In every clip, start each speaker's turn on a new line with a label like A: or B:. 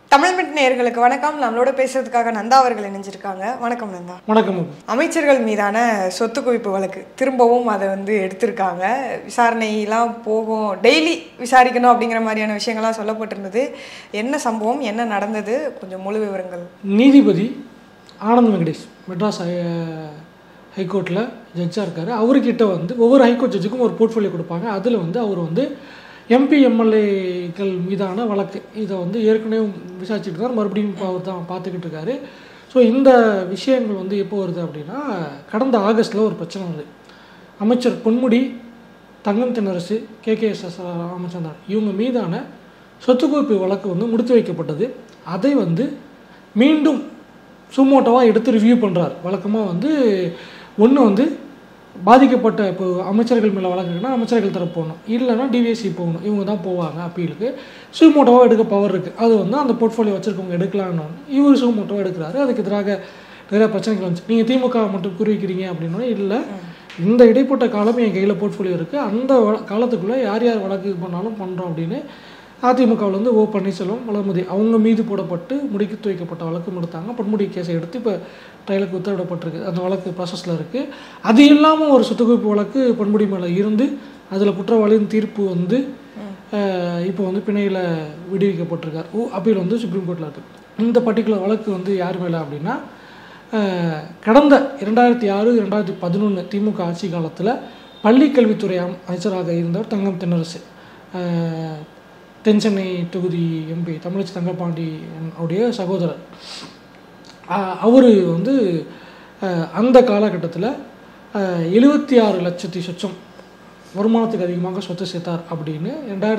A: தமிழ்மிட் நேயர்களுக்கு வணக்கம். நம்மளோட பேசுறதுக்காக நந்தா அவர்கள் இணைஞ்சிருக்காங்க. வணக்கம் நந்தா.
B: வணக்கம்.
A: அமைச்சர்கள் மீதான சொத்து குவிப்பு வழக்கு திரும்பவும் அதை எடுத்திருக்காங்க. விசாரணையெல்லாம் போகும், டெய்லி விசாரிக்கணும் அப்படிங்கிற மாதிரியான விஷயங்கள்லாம் சொல்லப்பட்டிருந்தது. என்ன சம்பவம், என்ன நடந்தது, கொஞ்சம் முழு விவரங்கள்.
B: நீதிபதி ஆனந்த் வெங்கடேஷ் மெட்ராஸ் ஹைகோர்ட்டில் ஜட்ஜாக இருக்கார். அவர்கிட்ட ஒவ்வொரு ஹைகோர்ட் ஜட்ஜுக்கும் ஒரு போர்ட்ஃபோலியோ கொடுப்பாங்க. அதில் அவர் எம்பி எம்எல்ஏக்கள் மீதான வழக்கு இதை ஏற்கனவே விசாரிச்சுட்டு இருக்கார். மறுபடியும் அவர் தான் பார்த்துக்கிட்டு இருக்காரு. ஸோ இந்த விஷயங்கள் எப்போ வருது அப்படின்னா, கடந்த ஆகஸ்ட்டில் ஒரு பிரச்சனை வருது. அமைச்சர் பொன்முடி, தங்கம் தென்னரசு, கேகேஎஸ் ராமச்சந்திரன் இவங்க மீதான சொத்து குவிப்பு வழக்கு முடித்து வைக்கப்பட்டது. அதை மீண்டும் சுமோட்டோவாக எடுத்து ரிவ்யூ பண்ணுறார். வழக்கமாக ஒன்று பாதிக்கப்பட்ட இப்போ அமைச்சர்கள் மேலே வழக்குன்னா அமைச்சர்கள் தரப்பு போகணும், இல்லைன்னா டிவிஎஸ்சி போகணும். இவங்க தான் போவாங்க அப்பீலுக்கு. சுமோட்டோவாக எடுக்க பவர் இருக்குது. அது அந்த போர்ட்ஃபோலியோ வச்சுருக்கவங்க எடுக்கலான்னு இவர் சுமோட்டோவாக எடுக்கிறாரு. அதுக்கு எதிராக நிறையா பிரச்சனைகள் வந்துச்சு. நீங்கள் திமுக மட்டும் குறிவிக்கிறீங்க அப்படின்னா, இல்லை, இந்த இடைப்பட்ட காலம் என் கையில் போர்ட்ஃபோலியோ இருக்குது, அந்த காலத்துக்குள்ளே யார் யார் வழக்கு பண்ணாலும் பண்ணுறோம் அப்படின்னு அதிமுகவில் ஓ பன்னீர்செல்வம், வளர்மதி அவங்க மீது போடப்பட்டு முடித்து வைக்கப்பட்ட வழக்கு முடித்தாங்க. பொன்முடி கேஸை எடுத்து இப்போ ட்ரையலுக்கு உத்தரவிடப்பட்டிருக்கு. அந்த வழக்கு ப்ராசஸில் இருக்குது. அது இல்லாமல் ஒரு சொத்து குவிப்பு வழக்கு பொன்முடி மேலே இருந்து அதில் குற்றவாளியின் தீர்ப்பு இப்போ பிணையில் விடுவிக்கப்பட்டிருக்கார். அப்பீல் சுப்ரீம் கோர்ட்டில் இருக்குது. இந்த பர்டிகுலர் வழக்கு யார் மேலே அப்படின்னா, கடந்த 2006-2011 திமுக ஆட்சி காலத்தில் பள்ளிக்கல்வித்துறை அமைச்சராக இருந்தவர் தங்கம் தென்னரசு, தென்சென்னை தொகுதி எம்பி தமிழச்சி தங்கப்பாண்டி அவருடைய சகோதரர். அவர் அந்த காலகட்டத்தில் 76 லட்சத்தி சொச்சம் வருமானத்துக்கு அதிகமாக சொத்து சேர்த்தார் அப்படின்னு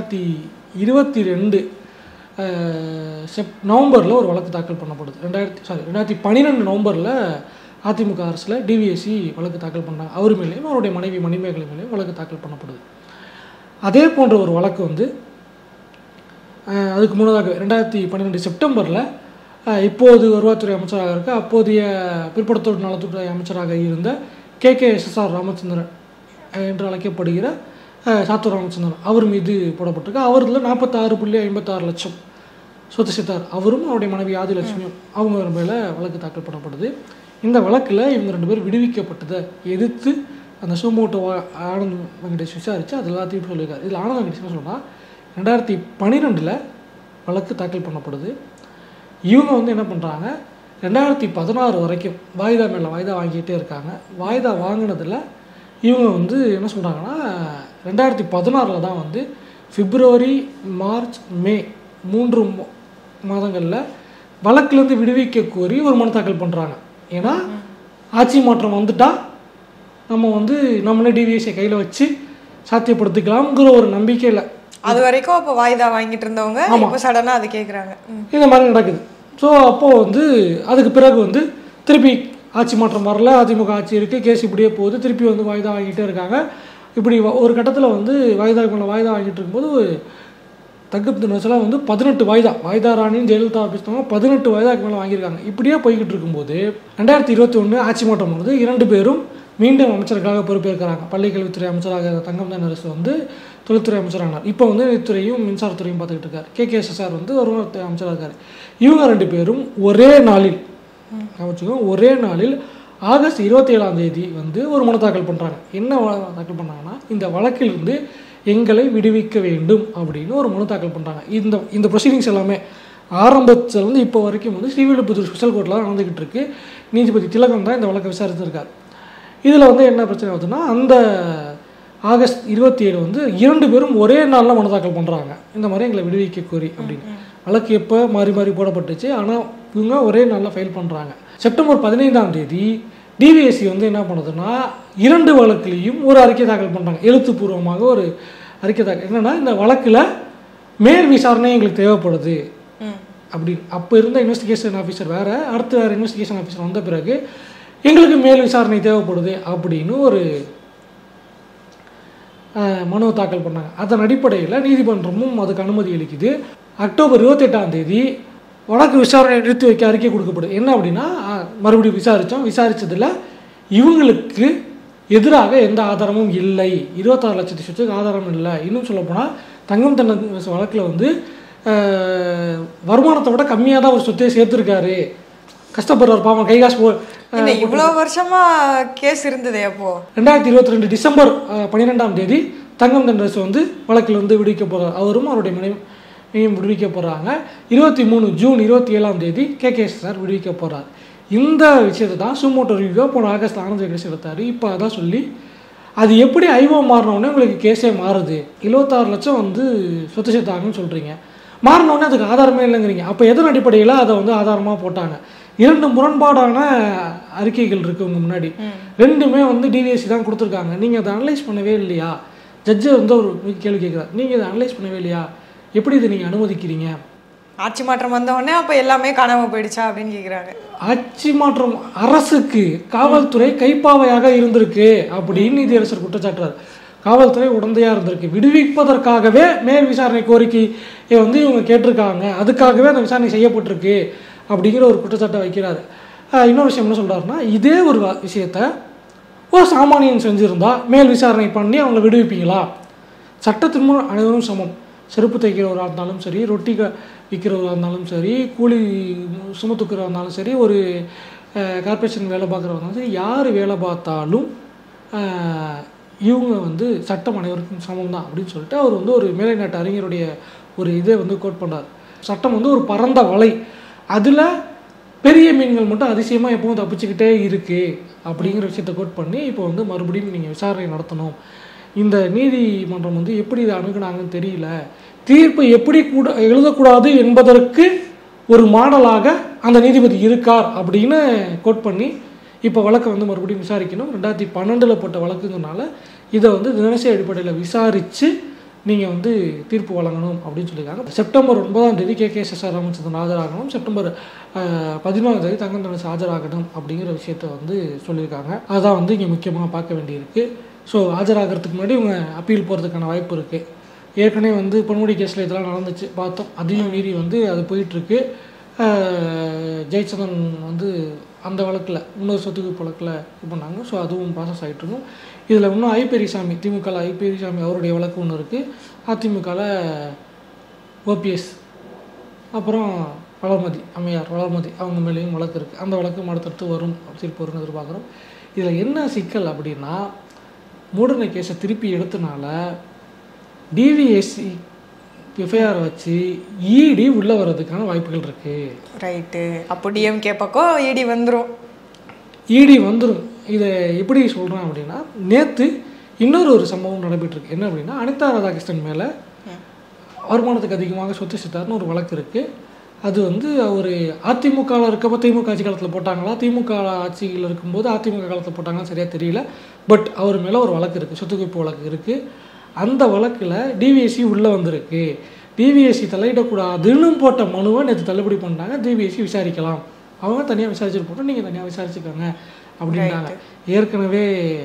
B: 2022 நவம்பரில் ஒரு வழக்கு தாக்கல் பண்ணப்படுது. 2012 நவம்பரில் அதிமுக அரசில் டிவிஎஸ்சி வழக்கு தாக்கல் பண்ணாங்க. அவர் மேலேயும் அவருடைய மனைவி மணிமேகலை மேலேயும் வழக்கு தாக்கல் பண்ணப்படுது. அதே போன்ற ஒரு வழக்கு அதுக்கு முன்னதாக 2012 செப்டம்பரில் இப்போது வருவாய்த்துறை அமைச்சராக இருக்க அப்போதைய பிற்படுத்தோர் நலத்துறை அமைச்சராக இருந்த கேகேஎஸ்ஆர் ராமச்சந்திரன் என்று அழைக்கப்படுகிற சாத்தூர் ராமச்சந்திரன் அவர் மீது போடப்பட்டிருக்கு. அவரில் 46.56 லட்சம் சொத்து சேர்த்தார். அவரும் அவருடைய மனைவி ஆதிலட்சுமியும் அவங்க மேலே வழக்கு தாக்கல் பண்ணப்படுது. இந்த வழக்கில் இவங்க 2 பேர் விடுவிக்கப்பட்டதை எதிர்த்து அந்த சுமோட்டோ ஆனந்த் வெங்கடேஷ் விசாரித்து அது எல்லாத்தையும் சொல்லியிருக்காரு. இதில் ஆனந்த் வெங்கடேஷ் என்ன சொன்னால், 2012 வழக்கு தாக்கல் பண்ணப்படுது. இவங்க என்ன பண்ணுறாங்க, 2016 வரைக்கும் வாய்தா மேலே வாய்தா வாங்கிக்கிட்டே இருக்காங்க. வாய்தா வாங்கினதில் இவங்க என்ன சொல்கிறாங்கன்னா, 2016 தான் பிப்ரவரி, மார்ச், மே 3 மாதங்களில் வழக்குலேருந்து விடுவிக்க கோரி ஒரு மனு தாக்கல் பண்ணுறாங்க. ஏன்னா ஆட்சி மாற்றம் வந்துட்டால் நம்ம நம்மளே டிவிஎஸ்ஐ கையில் வச்சு சாத்தியப்படுத்திக்கலாம்ங்கிற ஒரு நம்பிக்கையில்
A: அது வரைக்கும் அப்போ வாய்தா வாங்கிட்டு இருந்தவங்க இப்போ சடனாக அது கேட்குறாங்க. இந்த
B: மாதிரி நடக்குது. ஸோ அப்போது அதுக்கு பிறகு திருப்பி ஆட்சி மாற்றம் வரல, அதிமுக ஆட்சி இருக்குது, கேஸ் இப்படியே போகுது, திருப்பி வாய்தா வாங்கிட்டே இருக்காங்க. இப்படி ஒரு கட்டத்தில் வாய்தா மேலே வாய்தா வாங்கிட்டு இருக்கும்போது தங்கம் தென்னரசுலாம் 18 வாய்தா ராணின்னு ஜெயலலிதா பேசினவங்க 18 வாய்தாக்கு மேலே வாங்கியிருக்காங்க. இப்படியே போய்கிட்டு இருக்கும்போது 2021 ஆட்சி மாற்றம் போது 2 பேரும் மீண்டும் அமைச்சர்களாக பொறுப்பேற்கிறாங்க. பள்ளிக்கல்வித்துறை அமைச்சராக தங்கம் தென்னரசு தொழில்துறை அமைச்சரானார். இப்போ நிதித்துறையும் மின்சாரத்துறையும் பார்த்துக்கிட்டு இருக்காரு. கேகேஎஸ்ஆர் வருமானத்துறை அமைச்சராக இருக்கார். இவங்க 2 பேரும் ஒரே நாளில் ஆகஸ்ட் 27 ஒரு மனு தாக்கல் பண்ணுறாங்க. என்ன தாக்கல் பண்ணாங்கன்னா, இந்த வழக்கிலிருந்து எங்களை விடுவிக்க வேண்டும் அப்படின்னு ஒரு மனு தாக்கல் பண்ணுறாங்க. இந்த ப்ரொசீடிங்ஸ் எல்லாமே ஆரம்பத்தில் இப்போ வரைக்கும் ஸ்ரீவில்லிபுத்தூர் ஸ்பெஷல் கோர்ட்டில் நடந்துக்கிட்டு இருக்கு. நீதிபதி திலகம் தான் இந்த வழக்கை விசாரித்திருக்கார். இதில் என்ன பிரச்சனை ஆகுதுன்னா, அந்த ஆகஸ்ட் 27 2 பேரும் ஒரே நாளில் மனு தாக்கல் பண்ணுறாங்க. இந்த மாதிரி எங்களை விடுவிக்க கோரி அப்படின்னு. வழக்கு எப்போ மாறி மாறி போடப்பட்டுச்சு, ஆனால் இவங்க ஒரே நாளில் ஃபைல் பண்ணுறாங்க. செப்டம்பர் 15 டிவிஎஸ்சி என்ன பண்ணுதுன்னா, 2 வழக்குலேயும் ஒரு அறிக்கை தாக்கல் பண்ணுறாங்க. எழுத்துப்பூர்வமாக ஒரு அறிக்கை தாக்கல். என்னென்னா, இந்த வழக்கில் மேல் விசாரணை எங்களுக்கு தேவைப்படுது அப்படின்னு. அப்போ இருந்த இன்வெஸ்டிகேஷன் ஆஃபீஸர் வேறு, அடுத்து வேறு இன்வெஸ்டிகேஷன் ஆஃபீஸர் வந்த பிறகு எங்களுக்கு மேல் விசாரணை தேவைப்படுது அப்படின்னு ஒரு மனு தாக்கல் பண்ணாங்க. அதன் அடிப்படையில் நீதிமன்றமும் அதுக்கு அனுமதி அளிக்குது. அக்டோபர் 28 வழக்கு விசாரணை நிறுத்தி வைக்க அறிக்கை கொடுக்கப்படுது. என்ன அப்படின்னா, மறுபடியும் விசாரித்ததில் இவங்களுக்கு எதிராக எந்த ஆதாரமும் இல்லை, 26 லட்சத்து சொத்துக்கு ஆதாரம் இல்லை. இன்னும் சொல்லப்போனால் தங்கம் தென்னரசு வழக்கில் வருமானத்தை விட கம்மியாக தான் ஒரு சொத்தையை சேர்த்துருக்காரு, கஷ்டப்படுறாரு பாவம், கை காசு
A: இவ்வளோ வருஷமா கேஸ் இருந்ததே. அப்போ
B: 2022 டிசம்பர் 12ஆம் தேதி தங்கம் தென்னரசு வந்து வழக்கில் வந்து விடுவிக்க போகிறார். அவரும் அவருடைய மனைவியும் விடுவிக்க போகிறாங்க. 23 ஜூன் 27ஆம் தேதி KKSR விடுவிக்க போகிறார். இந்த விஷயத்தை தான் சுமோட்டோ ரிவ்யூ போன ஆகஸ்ட் ஆனந்த் வெங்கடேஷ் எடுத்தார். இப்போ அதான் சொல்லி அது எப்படி ஐஓ மாறினோடனே உங்களுக்கு கேஸே மாறுது, 76 லட்சம் வந்து சொத்து சேர்த்தாங்கன்னு சொல்கிறீங்க, மாறினோடனே அதுக்கு ஆதாரமே இல்லைங்கிறீங்க. அப்போ எதன் அடிப்படையில் அதை வந்து ஆதாரமாக போட்டாங்க? 2 முரண்பாடான அறிக்கைகள் இருக்குது உங்கள் முன்னாடி. ரெண்டுமே வந்து டிவிஎஸ்சி தான் கொடுத்துருக்காங்க. நீங்கள் அதை அனலைஸ் பண்ணவே இல்லையா? ஜட்ஜை வந்து ஒரு கேள்வி கேட்குறாரு, நீங்கள் இதை அனலைஸ் பண்ணவே இல்லையா, எப்படி இதை நீங்கள் அனுமதிக்கிறீங்க?
A: ஆட்சி மாற்றம் வந்தவுடனே அப்போ எல்லாமே காணாமல் போயிடுச்சா அப்படின்னு கேட்குறாங்க.
B: ஆட்சி மாற்றம் அரசுக்கு காவல்துறை கைப்பாவையாக இருந்திருக்கு அப்படின்னு நீதியரசர் குற்றச்சாட்டுறாரு. காவல்துறை உடந்தையாக இருந்திருக்கு, விடுவிப்பதற்காகவே மேல் விசாரணை கோரிக்கையை வந்து இவங்க கேட்டிருக்காங்க, அதுக்காகவே அந்த விசாரணை செய்யப்பட்டிருக்கு அப்படிங்கிற ஒரு குற்றச்சாட்டை வைக்கிறாரு. இன்னொரு விஷயம் என்ன சொல்கிறாருன்னா, இதே ஒரு விஷயத்த ஒரு சாமானியன் செஞ்சுருந்தா மேல் விசாரணை பண்ணி அவங்களை விடுவிப்பீங்களா? சட்டத்தின் முன் அனைவரும் சமம். செருப்பு தைக்கிறவராக இருந்தாலும் சரி, ரொட்டி விற்கிறவராக இருந்தாலும் சரி, கூலி சுமத்துக்கிறவராக இருந்தாலும் சரி, ஒரு கார்பரேஷன் வேலை பார்க்குறவங்க இருந்தாலும் சரி, யார் வேலை பார்த்தாலும் இவங்க வந்து சட்டம் அனைவருக்கும் சமம் தான் அப்படின்னு சொல்லிட்டு அவர் வந்து ஒரு மேலை நாட்டு அறிஞருடைய ஒரு இதை வந்து கோட் பண்ணுறார். சட்டம் வந்து ஒரு பரந்த வலை, அதில் பெரிய மீன்கள் மட்டும் அதிசயமாக எப்பவும் தப்பிச்சுக்கிட்டே இருக்குது அப்படிங்கிற விஷயத்தை கோட் பண்ணி இப்போ வந்து மறுபடியும் நீங்கள் விசாரணை நடத்தணும். இந்த நீதிமன்றம் வந்து எப்படி இதை அணுகுனாங்கன்னு தெரியல, தீர்ப்பு எப்படி கூட எழுதக்கூடாது என்பதற்கு ஒரு மாடலாக அந்த நீதிபதி இருக்கார் அப்படின்னு கோட் பண்ணி இப்போ வழக்கை வந்து மறுபடியும் விசாரிக்கணும். 2012 போட்ட வழக்குங்கிறனால இதை வந்து தினசரி அடிப்படையில் விசாரித்து நீங்கள் வந்து தீர்ப்பு வழங்கணும் அப்படின்னு சொல்லியிருக்காங்க. செப்டம்பர் 9ஆம் தேதி KKSR ராமச்சந்திரன் ஆஜராகணும், செப்டம்பர் 14ஆம் தேதி தங்கம் தென்னரசு ஆஜராகணும் அப்படிங்கிற விஷயத்த வந்து சொல்லியிருக்காங்க. அதுதான் வந்து இங்கே முக்கியமாக பார்க்க வேண்டியிருக்கு. ஸோ ஆஜராகிறதுக்கு முன்னாடி இவங்க அப்பீல் போகிறதுக்கான வாய்ப்பு இருக்குது. ஏற்கனவே வந்து பொன்முடி கேஸில் இதெல்லாம் நடந்துச்சு பார்த்தோம், அதையும் மீறி வந்து அது போயிட்டுருக்கு. ஜெயச்சந்திரன் வந்து அந்த வழக்கில் இன்னொரு சொத்துக்குவிப்பு வழக்கில் இது பண்ணாங்க. ஸோ அதுவும் ப்ராசஸ் ஆகிட்டுருக்கும். இதில் இன்னும் ஐபெரியசாமி, திமுகவில் ஐபெரியசாமி அவருடைய வழக்கு ஒன்று இருக்குது, அதிமுகவில் OPS அப்புறம் வளர்மதி அம்மையார் வளர்மதி அவங்க மேலேயும் வழக்கு இருக்குது. அந்த வழக்கு அடுத்தடுத்து வரும், தீர்ப்பு வரும்னு எதிர்பார்க்குறோம். இதில் என்ன சிக்கல் அப்படின்னா, மூடனை கேஸை திருப்பி எடுத்தனால டிவிஎஸ்சி எஃப்ஐஆர் வச்சு இடி உள்ளே வர்றதுக்கான வாய்ப்புகள் இருக்குது.
A: ரைட்டு. அப்போ டிஎம்கே பக்கம் இடி வந்துடும்.
B: இதை எப்படி சொல்கிறேன் அப்படின்னா, நேற்று இன்னொரு சம்பவம் நடைபெற்றிருக்கு. என்ன அப்படின்னா, அனிதா ராதாகிருஷ்ணன் மேலே வருமானத்துக்கு அதிகமாக சொத்து சேர்த்தாருன்னு ஒரு வழக்கு இருக்குது. அது வந்து அவர் அதிமுகவில் இருக்கப்போ திமுக ஆட்சி காலத்தில் போட்டாங்களா, திமுக ஆட்சியில் இருக்கும்போது அதிமுக காலத்தில் போட்டாங்களா சரியாக தெரியல. பட் அவர் மேலே ஒரு வழக்கு இருக்குது, சொத்து குவிப்பு வழக்கு இருக்குது. அந்த வழக்கில் டிவிஎஸ்சி உள்ளே வந்திருக்கு. டிவிஎஸ்சி தலையிடக்கூடாதுன்னு போட்ட மனுவை நேற்று தள்ளுபடி பண்ணிட்டாங்க. டிவிஎஸ்சி விசாரிக்கலாம், அவங்க தனியாக விசாரிச்சுட்டு போட்டோம், நீங்கள் தனியாக விசாரிச்சுக்கோங்க அப்படின்னாங்க. ஏற்கனவே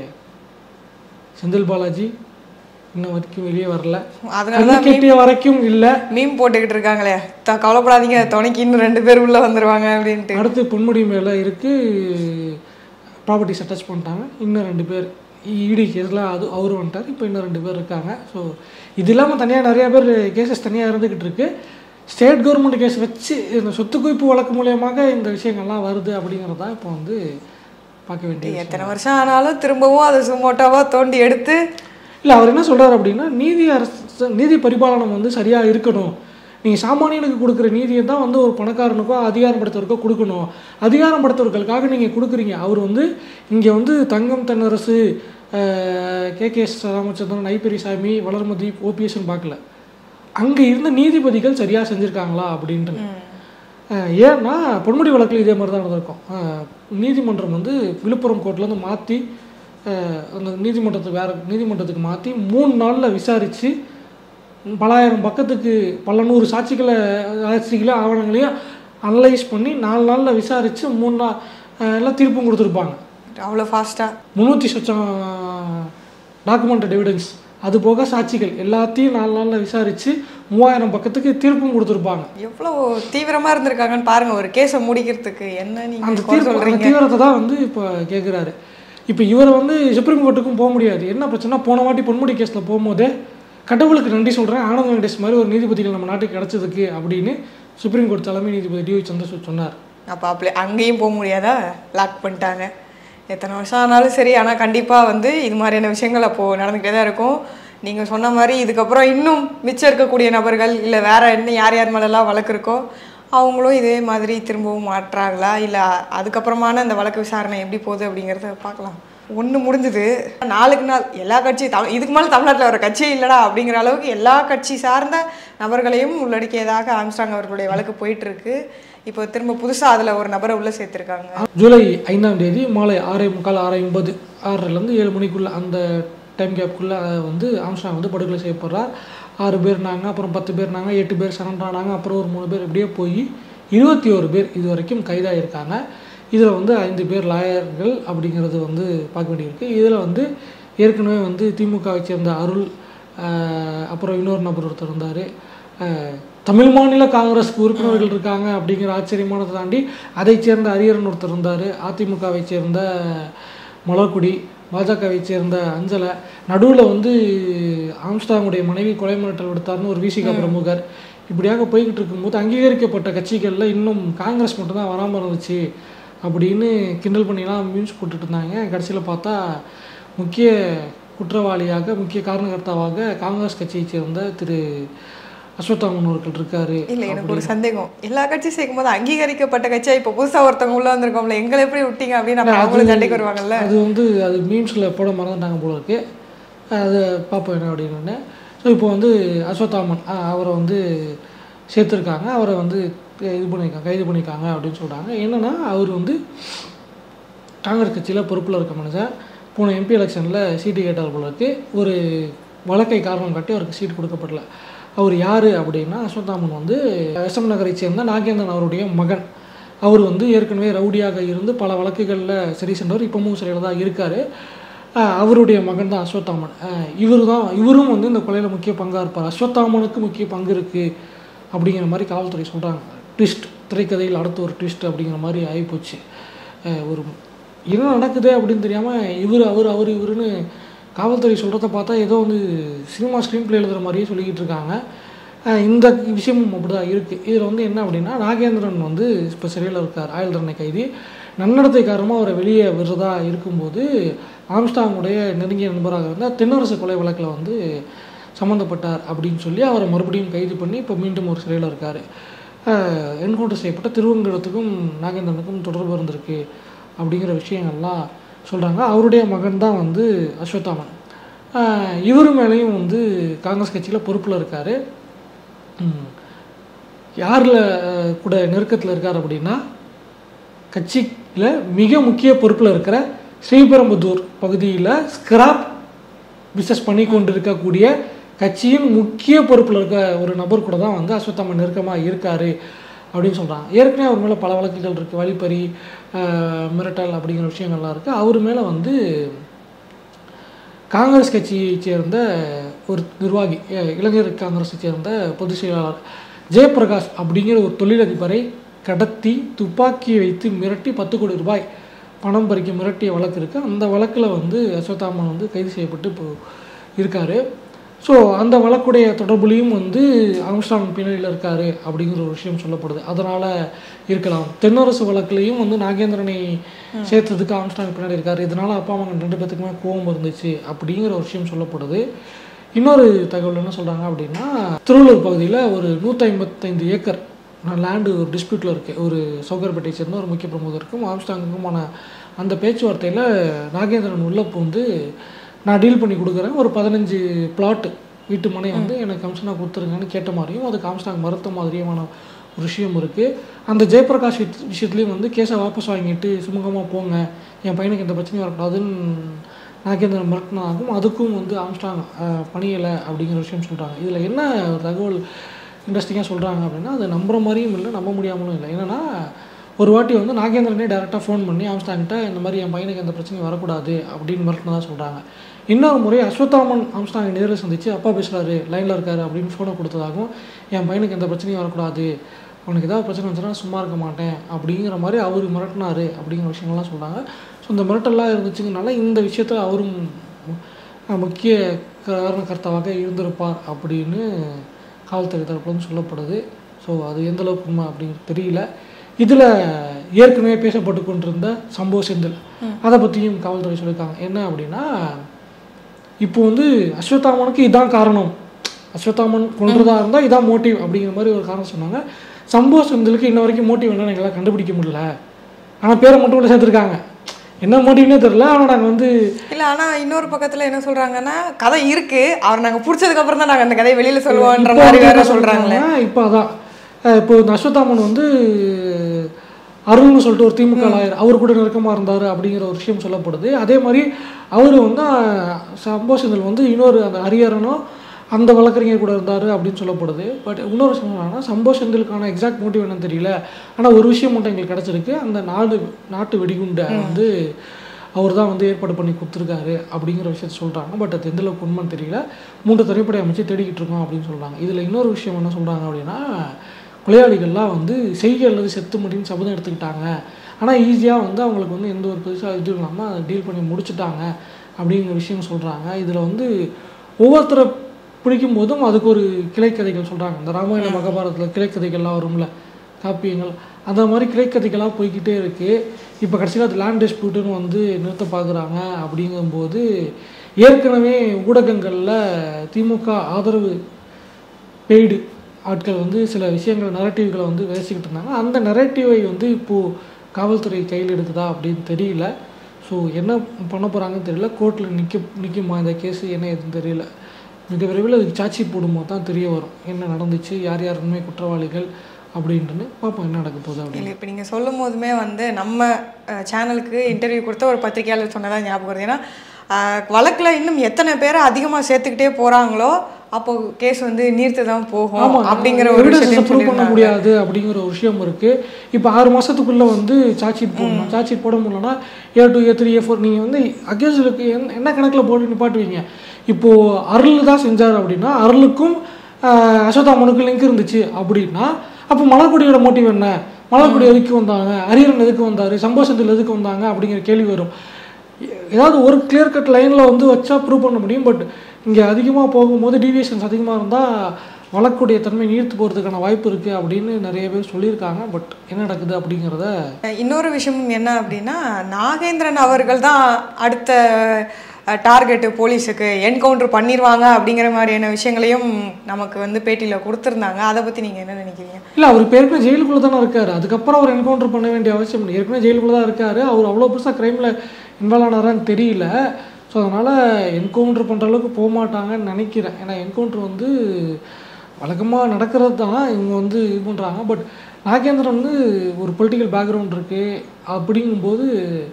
B: செந்தில் பாலாஜி இன்னும் வரைக்கும் வெளியே வரல, அதனால கேட்டிய வரைக்கும் இல்லை,
A: மீம் போட்டுக்கிட்டு இருக்காங்களே, கவலைப்படாதீங்க துணைக்கு இன்னும் 2 பேர் உள்ளே வந்துடுவாங்க அப்படின்ட்டு.
B: அடுத்து பொன்முடி மேலே இருக்குது, ப்ராப்பர்ட்டிஸ் அட்டாச் பண்ணிட்டாங்க, இன்னும் 2 பேர் இடி கேஸில் அவரும் வந்துட்டார், இப்போ இன்னும் 2 பேர் இருக்காங்க. ஸோ இது இல்லாமல் தனியாக நிறையா பேர் கேசஸ் தனியாக இருந்துக்கிட்டு இருக்கு. ஸ்டேட் கவர்மெண்ட் கேஸ் வச்சு இந்த சொத்து குவிப்பு வழக்கு மூலியமாக இந்த விஷயங்கள்லாம் வருது அப்படிங்கிறது தான் இப்போ வந்து பார்க்க வேண்டியது.
A: எத்தனை வருஷம் ஆனாலும் திரும்பவும் அதை சுமோட்டோவாக தோண்டி எடுத்து
B: இல்லை, அவர் என்ன சொல்கிறார் அப்படின்னா, நீதி பரிபாலனம் வந்து சரியாக இருக்கணும், நீங்கள் சாமானியனுக்கு கொடுக்குற நீதியை தான் வந்து ஒரு பணக்காரனுக்கோ அதிகாரம் படுத்தவருக்கோ கொடுக்கணும், அதிகாரம் படுத்தவர்களுக்காக நீங்கள் கொடுக்குறீங்க. அவர் வந்து இங்கே வந்து தங்கம் தென்னரசு, KKSR ராமச்சந்திரன், ஐபெரியசாமி, வளர்மதி, OPSன்னு பார்க்கல, அங்கே இருந்த நீதிபதிகள் சரியாக செஞ்சுருக்காங்களா அப்படின்ட்டு. ஏன்னா பொன்முடி வழக்கில் இதே மாதிரி தான் நடந்திருக்கும். நீதிமன்றம் வந்து விழுப்புரம் கோர்ட்லேருந்து மாற்றி அந்த நீதிமன்றத்துக்கு மாற்றி 3 நாளில் விசாரித்து பல ஆயிரம் பக்கத்துக்கு பல நூறு சாட்சிகளை ஆவணங்களையும் அனலைஸ் பண்ணி 4 நாளில் விசாரித்து 3 நாள் எல்லாம் தீர்ப்பும் கொடுத்துருப்பாங்க.
A: அவ்வளோ ஃபாஸ்ட்டாக
B: 300 சொச்சம் டாக்குமெண்டட் எவிடன்ஸ், அது போக சாட்சிகள் எல்லாத்தையும் 4 நாளில் விசாரித்து 3000 பக்கத்துக்கு தீர்ப்பும் கொடுத்துருப்பாங்க.
A: எவ்வளோ தீவிரமாக இருந்திருக்காங்கன்னு பாருங்கள் ஒரு கேஸை முடிக்கிறதுக்கு. என்ன நீங்கள்
B: அந்த தீவிரத்தை தான் வந்து இப்போ கேட்குறாரு. இப்போ இவரை வந்து சுப்ரீம் கோர்ட்டுக்கும் போக முடியாது. என்ன பிரச்சனை, போன வாட்டி பொன்முடி கேஸில் போகும்போதே கடவுளுக்கு நன்றி சொல்கிறேன், ஆனந்த் வெங்கடேஷ் மாதிரி ஒரு நீதிபதிகள் நம்ம நாட்டுக்கு கிடச்சதுக்கு அப்படின்னு சுப்ரீம் கோர்ட் தலைமை நீதிபதி டி.ஒய். சந்திரசூட் சொன்னார்.
A: அப்போ அங்கேயும் போக முடியாதா, லாக் பண்ணிட்டாங்க. எத்தனை வருஷம் ஆனாலும் சரி, ஆனால் கண்டிப்பாக வந்து இது மாதிரியான விஷயங்கள் அப்போது நடந்துக்கிட்டே தான் இருக்கும். நீங்கள் சொன்ன மாதிரி இதுக்கப்புறம் இன்னும் மிச்சம் இருக்கக்கூடிய நபர்கள் இல்லை வேறு இன்னும் யார் யார் மேலெல்லாம் வழக்கு இருக்கோ அவங்களும் இதே மாதிரி திரும்பவும் மாற்றாங்களா, இல்லை அதுக்கப்புறமான அந்த வழக்கு விசாரணை எப்படி போகுது அப்படிங்கிறத பார்க்கலாம். ஒன்று முடிஞ்சது, நாளுக்கு நாள் எல்லா கட்சியும் இதுக்கு மேலே தமிழ்நாட்டில் வர கட்சியே இல்லைடா அப்படிங்கிற அளவுக்கு எல்லா கட்சி சார்ந்த நபர்களையும் உள்ளடக்கியதாக ஆம்ஸ்ட்ராங் அவர்களுடைய வழக்கு போயிட்டுருக்கு. இப்போ திரும்ப புதுசாக அதில் ஒரு நபரை உள்ளே சேர்த்துருக்காங்க.
B: ஜூலை 5ஆம் தேதி மாலை 6:45 6:50 6:00லேருந்து 7 மணிக்குள்ளே அந்த டைம் கேப்புக்குள்ளே வந்து ஆம்ஸ்ட்ராங் வந்து படுகொலை செய்யப்படுறார். 6 பேர்னாங்க, அப்புறம் 10 பேர்னாங்க, 8 பேர் சரண்டர் ஆனாங்க, அப்புறம் ஒரு 3 பேர் இப்படியே போய் 21 பேர் இது வரைக்கும் கைதாகியிருக்காங்க. இதில் வந்து 5 பேர் லாயர்கள் அப்படிங்கிறது வந்து பார்க்க வேண்டியிருக்கு. இதில் வந்து ஏற்கனவே வந்து திமுகவை சேர்ந்த அருள், அப்புறம் இன்னொரு நபர் ஒருத்தர் இருந்தார், தமிழ் மாநில காங்கிரஸ் உறுப்பினர்கள் இருக்காங்க அப்படிங்கிற ஆச்சரியமானதை தாண்டி அதை சேர்ந்த அரியரன் ஒருத்தர் இருந்தார், அதிமுகவை சேர்ந்த மலர்குடி, பாஜகவை சேர்ந்த அஞ்சலை, நடுவில் வந்து ஆம்ஸ்ட்ராங்குடைய மனைவி கொலை மிரட்டல் விடுத்தார்னு ஒரு விசிக பிரமுகர், இப்படியாக போய்கிட்டு இருக்கும்போது அங்கீகரிக்கப்பட்ட கட்சிகளில் இன்னும் காங்கிரஸ் மட்டும்தான் வராமல் இருந்துச்சு அப்படின்னு கிண்டல் பண்ணிலாம் மீம்ஸ் போட்டுட்டு இருந்தாங்க. கடைசியில் பார்த்தா முக்கிய குற்றவாளியாக முக்கிய காரணகர்த்தாவாக காங்கிரஸ் கட்சியை சேர்ந்த திரு அஸ்வத்தாமன் அவர்கள் இருக்காரு.
A: இல்லை, எனக்கு ஒரு சந்தேகம், எல்லா கட்சியும் சேர்க்கும் போது அங்கீகரிக்கப்பட்ட கட்சியா இப்போ புதுசாக ஒருத்தவங்க உள்ள வந்திருக்கோம்ல, எங்களை எப்படி விட்டீங்க அப்படின்னு அவங்களும் சண்டைக்கு வருவாங்கல்ல.
B: அது வந்து அது மீம்ஸில் போட மறந்துட்டாங்க போல இருக்கு. அதை பார்ப்போம் என்ன அப்படின்னு. ஸோ இப்போ வந்து அஸ்வத்தாமன் அவரை வந்து சேர்த்துருக்காங்க, அவரை வந்து கைது பண்ணியிருக்காங்க அப்படின்னு சொல்கிறாங்க. என்னென்னா அவர் வந்து காங்கிரஸ் கட்சியில் பொறுப்பில் இருக்க மனுஷன், போன எம்பி எலெக்ஷனில் சீட்டு கேட்டார் போல இருக்கு. ஒரு வழக்கை காரணம் காட்டி அவருக்கு சீட்டு கொடுக்கப்படல. அவர் யார் அப்படின்னா அஸ்வத்தாமன் வந்து எஸ்எம் நகரை சேர்ந்த நாகேந்திரன் அவருடைய மகன். அவர் வந்து ஏற்கனவே ரவுடியாக இருந்து பல வழக்குகளில் சரி சென்றவர், இப்பவும் சிறையில் தான் இருக்கார். அவருடைய மகன் தான் அஸ்வத்தாமன். இவரும் வந்து இந்த கொலையில் முக்கிய பங்காக இருப்பார். அஸ்வத்தாமனுக்கு முக்கிய பங்கு இருக்குது அப்படிங்கிற மாதிரி காவல்துறை சொல்கிறாங்க. ட்விஸ்ட், திரைக்கதையில் அடுத்த ஒரு ட்விஸ்ட் அப்படிங்கிற மாதிரி ஆகிப்போச்சு. ஒரு என்ன நடக்குது அப்படின்னு தெரியாமல் இவருன்னு காவல்துறை சொல்கிறத பார்த்தா ஏதோ வந்து சினிமா ஸ்க்ரீன் பிளே எழுதுகிற மாதிரியே சொல்லிக்கிட்டு இருக்காங்க. இந்த விஷயமும் அப்படி தான் இருக்குது. இதில் வந்து என்ன அப்படின்னா, நாகேந்திரன் வந்து இப்போ சிறையில் இருக்கார், ஆயுள் தண்டனை கைதி. நன்னடத்தை காரணமாக அவரை வெளியே விடுறதா இருக்கும்போது ஆம்ஸ்ட்ராங்குடைய நெருங்கிய நண்பராக இருந்தால் தென்னரசு கொலை வழக்கில் வந்து சம்மந்தப்பட்டார் அப்படின்னு சொல்லி அவரை மறுபடியும் கைது பண்ணி இப்போ மீண்டும் ஒரு சிறையில் இருக்கார். என்கவுண்டர் செய்யப்பட்ட திருவங்கடத்துக்கும் நாகேந்திரனுக்கும் தொடர்பு இருந்திருக்கு அப்படிங்கிற விஷயங்கள்லாம் சொல்கிறாங்க. அவருடைய மகன் தான் வந்து அஸ்வத்தாமன். இவர் மேலேயும் வந்து காங்கிரஸ் கட்சியில் பொறுப்பில் இருக்கார். யாரில் கூட நெருக்கத்தில் இருக்கார் அப்படின்னா, கட்சியில் மிக முக்கிய பொறுப்பில் இருக்கிற ஸ்ரீபெரும்புதூர் பகுதியில் ஸ்கிராப் பிஸ்னஸ் பண்ணி கொண்டு இருக்கக்கூடிய கட்சியின் முக்கிய பொறுப்பில் இருக்க ஒரு நபர் கூட தான் வந்து அஸ்வத்தாமன் நெருக்கமாக இருக்கார் அப்படின்னு சொல்கிறாங்க. ஏற்கனவே அவர் மேலே பல வழக்குகள் இருக்குது, வழிப்பறி, மிரட்டல் அப்படிங்கிற விஷயங்கள்லாம் இருக்குது. அவர் மேலே வந்து காங்கிரஸ் கட்சியை சேர்ந்த ஒரு நிர்வாகி, இளைஞர் காங்கிரஸை சேர்ந்த பொதுச் செயலாளர் ஜெயபிரகாஷ் அப்படிங்கிற ஒரு தொழிலதிபரை கடத்தி துப்பாக்கியை வைத்து மிரட்டி 10 கோடி ரூபாய் பணம் பறிக்க மிரட்டிய வழக்கு இருக்குது. அந்த வழக்கில் வந்து அஸ்வத்தாமன் வந்து கைது செய்யப்பட்டு இப்போ இருக்கார். ஸோ அந்த வழக்குடைய தொடர்புலையும் வந்து ஆம்ஸ்ட்ராங் பின்னணியில் இருக்கார் அப்படிங்கிற ஒரு விஷயம் சொல்லப்படுது. அதனால் இருக்கலாம். தென்னரசு வழக்குலையும் வந்து நாகேந்திரனை சேர்த்ததுக்கு ஆம்ஸ்ட்ராங் பின்னாடி இருக்கார். இதனால் அப்பா அம்மா 2 பேத்துக்குமே கோபம் இருந்துச்சு அப்படிங்கிற ஒரு விஷயம் சொல்லப்படுது. இன்னொரு தகவல் என்ன சொல்கிறாங்க அப்படின்னா, திருவள்ளூர் பகுதியில் ஒரு 155 ஏக்கர் லேண்டு ஒரு டிஸ்பியூட்டில் இருக்குது. ஒரு சௌகர்பேட்டையை சேர்ந்த ஒரு முக்கிய பிரமுகருக்கும் ஆம்ஸ்ட்ராங்குக்குமான அந்த பேச்சுவார்த்தையில் நாகேந்திரன் உள்ள வந்து நான் டீல் பண்ணி கொடுக்குறேன், ஒரு 15 பிளாட்டு வீட்டு மனை வந்து எனக்கு கமிஷனாக கொடுத்துருங்கன்னு கேட்ட மாதிரியும் அதுக்கு ஆம்ஸ்ட்ராங் மறுத்த மாதிரியுமான ஒரு விஷயம் இருக்குது. அந்த ஜெயபிரகாஷ் விஷயத்துலேயும் வந்து கேஸை வாபஸ் வாங்கிட்டு சுமூகமாக போங்க, என் பையனுக்கு எந்த பிரச்சனையும் வரக்கூடாதுன்னு நாகேந்திரன் மிரட்டினாகும். அதுக்கும் வந்து ஆம்ஸ்ட்ராங் பணியலை அப்படிங்கிற விஷயம் சொல்கிறாங்க. இதில் என்ன ஒரு தகவல் இன்ட்ரெஸ்டிங்காக சொல்கிறாங்க அப்படின்னா, அது நம்புகிற மாதிரியும் இல்லை, நம்ப முடியாமலும் இல்லை. என்னென்னா, ஒரு வாட்டி வந்து நாகேந்திரனே டேரெக்டாக ஃபோன் பண்ணி ஆம்ஸ்ட்ராங்கிட்ட இந்த மாதிரி என் பையனுக்கு எந்த பிரச்சனையும் வரக்கூடாது அப்படின்னு மிரட்டினதாக சொல்கிறாங்க. இன்னொரு முறை அஸ்வத்தாமன் ஆம்ஸ்ட்ராங்கை நேரில் சந்தித்து அப்பா பேசுகிறாரு, லைனில் இருக்காரு அப்படின்னு ஃபோனை கொடுத்ததாகவும், என் பையனுக்கு எந்த பிரச்சனையும் வரக்கூடாது, அவனுக்கு ஏதாவது பிரச்சனை வந்துச்சுன்னா சும்மா இருக்க மாட்டேன் அப்படிங்கிற மாதிரி அவர் மிரட்டினார் அப்படிங்கிற விஷயங்கள்லாம் சொல்கிறாங்க. ஸோ இந்த மிரட்டெல்லாம் இருந்துச்சுங்கனால இந்த விஷயத்தில் அவரும் முக்கிய காரணகர்த்தாவாக இருந்திருப்பார் அப்படின்னு காவல்துறை தரப்புலன்னு சொல்லப்படுது. ஸோ அது எந்தளவுக்கு உண்மை அப்படிங்கிறது தெரியல. இதில் ஏற்கனவே பேசப்பட்டு கொண்டிருந்த சம்பவ செந்தில் அதை பற்றியும் காவல்துறை சொல்லியிருக்காங்க. என்ன அப்படின்னா, இப்போ வந்து அஸ்வத்தாமனுக்கு இதான் காரணம், அஸ்வத்தாமன் கொன்றதாக இருந்தால் இதான் மோட்டிவ் அப்படிங்கிற மாதிரி ஒரு காரணம் சொன்னாங்க. சம்பவ செந்திலுக்கு இன்ன வரைக்கும் மோட்டிவ் என்னன்னு எங்களால் கண்டுபிடிக்க முடியல. ஆனால் பேரை மட்டும் கூட சேர்த்துருக்காங்க, என்ன மோட்டிவ்னே தெரில. ஆனால் நாங்கள் வந்து
A: இல்லை, ஆனால் இன்னொரு பக்கத்தில் என்ன சொல்கிறாங்கன்னா, கதை இருக்குது, அவர் நாங்கள் பிடிச்சதுக்கப்புறம் தான் நாங்கள் அந்த கதையை வெளியில் சொல்லுவோன்ற மாதிரி வேறு சொல்கிறாங்களே.
B: இப்போ அதான் இப்போ இந்த அஸ்வத்தாமன் வந்து அருள்னு சொல்லிட்டு ஒரு திமுக லாயர், அவர் கூட நெருக்கமாக இருந்தார் அப்படிங்கிற ஒரு விஷயம் சொல்லப்படுது. அதே மாதிரி அவர் வந்து சம்பவ செந்தில் வந்து இன்னொரு அந்த ஹரிஹரனோ அந்த வழக்கறிஞர் கூட இருந்தார் அப்படின்னு சொல்லப்படுது. பட் இன்னொரு விஷயம் என்னன்னா, சம்பவ செந்திலுக்கான எக்ஸாக்ட் மோட்டிவ் என்னன்னு தெரியல. ஆனால் ஒரு விஷயம் மட்டும் எங்களுக்கு கிடச்சிருக்கு, அந்த நாட்டு வெடிகுண்டை வந்து அவர் தான் வந்து ஏற்பாடு பண்ணி கொடுத்துருக்காரு அப்படிங்கிற விஷயத்த சொல்கிறாங்க. பட் அது எந்தளவுக்கு உண்மைன்னு தெரியல. 3 தனிப்படை அமைச்சு தேடிக்கிட்டு இருக்கோம் அப்படின்னு சொல்கிறாங்க. இதில் இன்னொரு விஷயம் என்ன சொல்கிறாங்க அப்படின்னா, கொலையாளிகள்லாம் வந்து செய்கை அல்லது செத்து முடின்னு சபதம் எடுத்துக்கிட்டாங்க. ஆனால் ஈஸியாக வந்து அவங்களுக்கு வந்து எந்த ஒரு பெருசாக இது இல்லாமல் அதை டீல் பண்ணி முடிச்சுட்டாங்க அப்படிங்கிற விஷயம் சொல்கிறாங்க. இதில் வந்து ஒவ்வொருத்தரை பிடிக்கும் போதும் அதுக்கு ஒரு கிளைக்கதைகள் சொல்கிறாங்க. இந்த ராமாயண மகாபாரதத்தில் கிளைக்கதைகள்லாம் வரும்ல, காப்பியங்கள், அந்த மாதிரி கிளைக்கதைகளாக போய்கிட்டே இருக்குது. இப்போ கடைசியில் அது லேண்ட் டிஸ்பியூட்டுன்னு வந்து நிறுத்த பார்க்குறாங்க. அப்படிங்கும்போது ஏற்கனவே ஊடகங்களில் திமுக ஆதரவு பெய்டு ஆட்கள் வந்து சில விஷயங்கள் நரேட்டிவ்களை வந்து பேசிக்கிட்டு இருந்தாங்க. அந்த நரேட்டிவை வந்து இப்போது காவல்துறை கையில் எடுக்குதா அப்படின்னு தெரியல. ஸோ என்ன பண்ண போகிறாங்கன்னு தெரியல. கோர்ட்டில் நிற்குமா இந்த கேஸு என்ன எதுன்னு தெரியல. மிக விரைவில் அதுக்கு சாட்சி போடும்போது தான் தெரிய வரும் என்ன நடந்துச்சு, யார் யார் உண்மை குற்றவாளிகள் அப்படின்ட்டுன்னு பார்ப்போம் என்ன நடக்க போகுது அப்படின்னு.
A: இப்போ நீங்கள் சொல்லும் போதுமே வந்து நம்ம சேனலுக்கு இன்டர்வியூ கொடுத்த ஒரு பத்திரிகையாளர் சொன்னதான் ஞாபகம் வருது. ஏன்னா வழக்கில் இன்னும் எத்தனை பேரை அதிகமாக சேர்த்துக்கிட்டே போகிறாங்களோ அப்போ கேஸ் வந்து நீர்த்து தான் போகும் அப்படிங்கிற ஒரு விஷயம்
B: ப்ரூவ் பண்ண முடியாது அப்படிங்கிற ஒரு விஷயம் இருக்குது. இப்போ 6 மாதத்துக்குள்ளே வந்து சார்ஜ் ஷீட் போடணும். சார்ஜ் ஷீட் போட முடியலன்னா A2 A3 A4 நீங்கள் வந்து அக்யூஸ்டுக்கு என்ன கணக்கில் போட்டு நிப்பாட்டுவீங்க. இப்போது அருள் தான் செஞ்சார் அப்படின்னா அருளுக்கும் அஸ்வத்தாமனுக்கும் லிங்க் இருந்துச்சு அப்படின்னா அப்போ மலர்கொடியோட மோட்டிவ் என்ன, மலர்கொடி எதுக்கு வந்தாங்க, ஹரிஹரன் எதுக்கு வந்தார், சம்பவ செந்தில் எதுக்கு வந்தாங்க அப்படிங்கிற கேள்வி வரும். ஏதாவது ஒரு கிளியர் கட் லைனில் வந்து வச்சா ப்ரூவ் பண்ண முடியும். பட் இங்கே அதிகமாக போகும்போது டீவியேஷன்ஸ் அதிகமாக இருந்தால் வழக்குடைய தன்மை நீர்த்து போகிறதுக்கான வாய்ப்பு இருக்குது அப்படின்னு நிறைய பேர் சொல்லியிருக்காங்க. பட் என்ன நடக்குது அப்படிங்கிறத.
A: இன்னொரு விஷயம் என்ன அப்படின்னா, நாகேந்திரன் அவர்கள் தான் அடுத்த டார்கெட்டு போலீஸுக்கு என்கவுண்டர் பண்ணிடுவாங்க அப்படிங்கிற மாதிரியான விஷயங்களையும் நமக்கு வந்து பேட்டியில் கொடுத்துருந்தாங்க. அதை பற்றி நீங்கள் என்ன நினைக்கிறீங்க?
B: இல்லை, அவர் ஏற்கனவே ஜெயிலுக்குள்ளே தானே இருக்கார். அதுக்கப்புறம் அவர் என்கவுண்டர் பண்ண வேண்டிய அவசியம் இல்லை. ஏற்கனவே ஜெயிலுக்குள்ளே தான் இருக்கார். அவர் அவ்வளோ பெருசாக க்ரைமில் இன்வால்வ் ஆனாரான்னு தெரியல. ஸோ அதனால் என்கவுண்டர் பண்ணுற அளவுக்கு போக மாட்டாங்கன்னு நினைக்கிறேன். ஏன்னா என்கவுண்டர் வந்து வழக்கமாக நடக்கிறது தான், இவங்க வந்து இது பண்ணுறாங்க. பட் நாகேந்திரன் வந்து ஒரு பொலிட்டிக்கல் பேக்ரவுண்ட் இருக்குது அப்படிங்கும்போது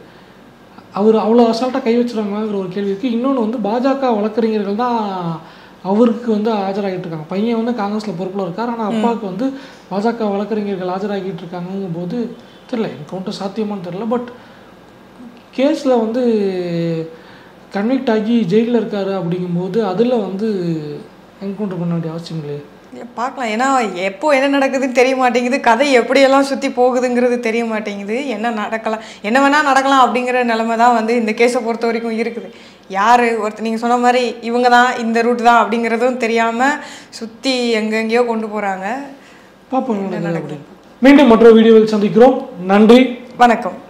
B: அவர் அவ்வளோ அசால்ட்டாக கை வச்சுருவாங்கங்கிற ஒரு கேள்வி இருக்குது. இன்னொன்று வந்து பாஜக வழக்கறிஞர்கள் தான் அவருக்கு வந்து ஆஜராகிட்டு இருக்காங்க. பையன் வந்து காங்கிரஸில் பொறுப்பில் இருக்கார், ஆனால் அப்பாவுக்கு வந்து பாஜக வழக்கறிஞர்கள் ஆஜராகிட்டு இருக்காங்கும் போது தெரியல என்கவுண்டர் சாத்தியமானு தெரில. பட் கேஸில் வந்து கன்விக்ட் ஆகி ஜெயிலில் இருக்கார் அப்படிங்கும்போது அதில் வந்து என்கவுண்டர் பண்ண வேண்டிய அவசியம் இல்லையே.
A: பார்க்கலாம். ஏன்னா எப்போ என்ன நடக்குதுன்னு தெரிய மாட்டேங்குது, கதை எப்படியெல்லாம் சுற்றி போகுதுங்கிறது தெரிய மாட்டேங்குது. என்ன நடக்கலாம், என்ன வேணால் நடக்கலாம் அப்படிங்கிற நிலைமை தான் வந்து இந்த கேஸை பொறுத்த வரைக்கும் இருக்குது. யார் ஒருத்தர் நீங்கள் சொன்ன மாதிரி இவங்க தான் இந்த ரூட் தான் அப்படிங்கிறதும் தெரியாமல் சுற்றி எங்கெங்கேயோ கொண்டு போகிறாங்க.
B: பார்ப்போம் என்ன நடக்குது. மீண்டும் மற்றொரு வீடியோவில் சந்திக்கிறோம். நன்றி,
A: வணக்கம்.